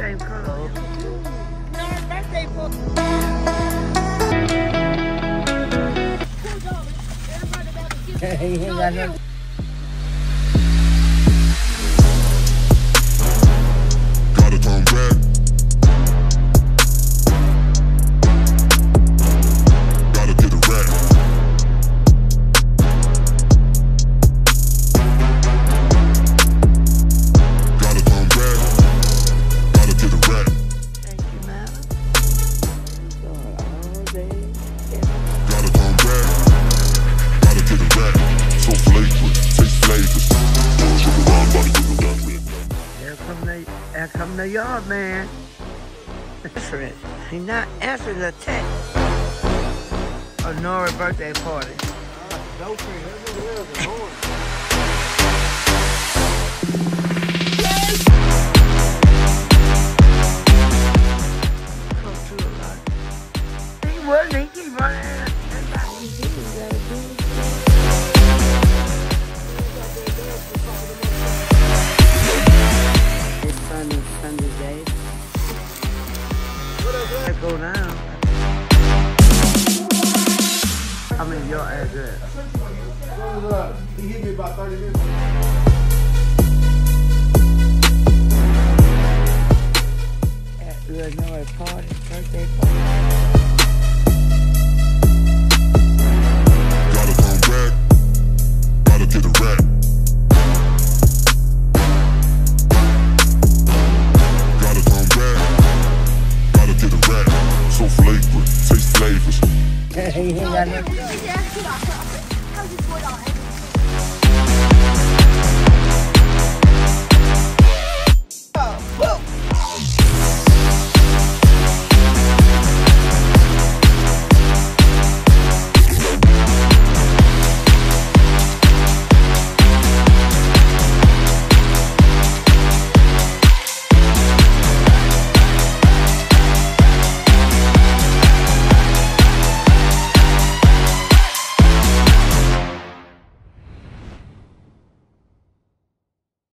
same color. Norrie's birthday party. He ain't got no. Gotta come back. Gotta get a rat. Gotta come back. Gotta get a rat. Thank you, madam. All day. Gotta come back. Gotta get a rat. So flagrant, taste flavors. Sugar around, body with the red. Here come the yard man. He not answering the text. A Norrie birthday party. Come through a lot. He wasn't, he keep running. It's Sunday day. Let's go down. I mean, your address. He hit me about 30 minutes. At the Norrie party, birthday party. Gotta come back. Gotta get a rat. Gotta come back. Gotta get a rat. So flagrant, taste flavors. He ain't got no.